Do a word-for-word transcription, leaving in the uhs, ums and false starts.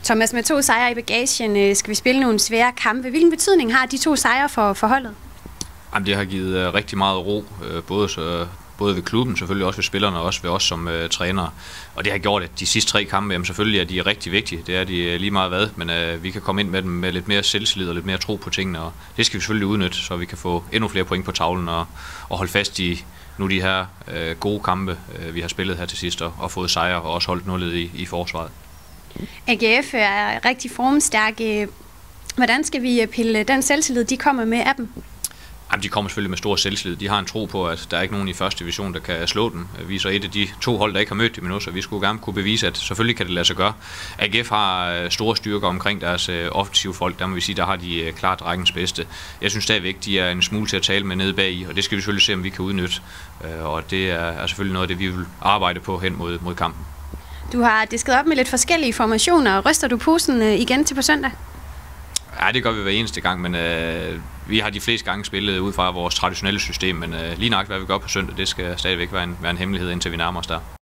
Thomas, med to sejre i bagagen skal vi spille nogle svære kampe. Hvilken betydning har de to sejre for, for holdet? Jamen, det har givet uh, rigtig meget ro, uh, både, så, både ved klubben, selvfølgelig også ved spillerne, og også ved os som uh, trænere. Og det har gjort, at de sidste tre kampe, jamen, selvfølgelig er de rigtig vigtige. Det er de uh, lige meget hvad, men uh, vi kan komme ind med dem med lidt mere selvtillid og lidt mere tro på tingene. Og det skal vi selvfølgelig udnytte, så vi kan få endnu flere point på tavlen og, og holde fast i nu de her uh, gode kampe, uh, vi har spillet her til sidst, og, og fået sejre og også holdt nullet i, i forsvaret. A G F er rigtig formstærk. Hvordan skal vi pille den selvtillid, de kommer med af dem? Jamen, de kommer selvfølgelig med stor selvtillid. De har en tro på, at der er ikke nogen i første division, der kan slå dem. Vi er så et af de to hold, der ikke har mødt dem endnu, så vi skulle gerne kunne bevise, at selvfølgelig kan det lade sig gøre. A G F har store styrker omkring deres offensive folk. Der må vi sige, der har de klart rækkens bedste. Jeg synes stadigvæk, de er en smule til at tale med nede bag i, og det skal vi selvfølgelig se, om vi kan udnytte. Og det er selvfølgelig noget af det, vi vil arbejde på hen mod, mod kampen. Du har disket op med lidt forskellige formationer. Ryster du posen igen til på søndag? Ja, det gør vi hver eneste gang, men øh, vi har de fleste gange spillet ud fra vores traditionelle system, men øh, lige nok hvad vi gør på søndag, det skal stadigvæk være en, være en hemmelighed, indtil vi nærmer os der.